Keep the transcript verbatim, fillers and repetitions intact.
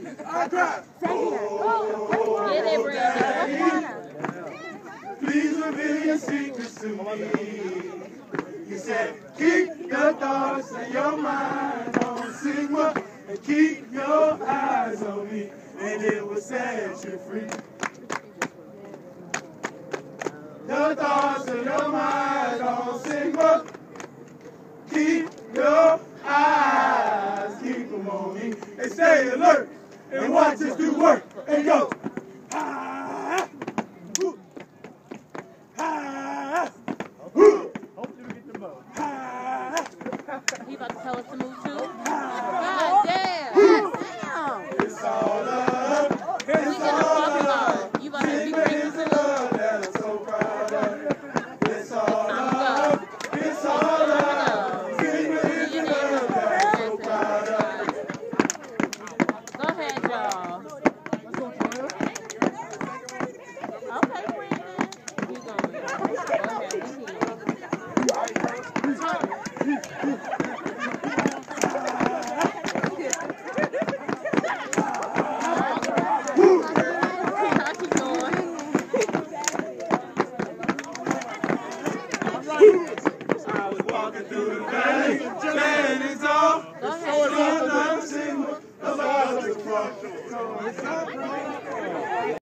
I cry. Get it, Brandon. Please reveal your secrets to me. You said, keep your thoughts and your mind on Sigma and keep your eyes on me, and it will set you free. Your thoughts and your mind on Sigma, keep your eyes, keep them on me, and stay alert and watch us do work and go. Ah, ooh, ah, ooh. He about to tell us to move too? God damn! It's all up. We It's get all the fucking up. on. You about to be Sigma bringing is the to love that I'm so proud of. It's all up. It's all up. Sigma is the love that I'm so proud of. Go ahead, y'all. Okay, Brandon. Keep going. Go ahead. We need I was walking through the valley, standing tall. Go ahead. I'm Sigma, about to cross.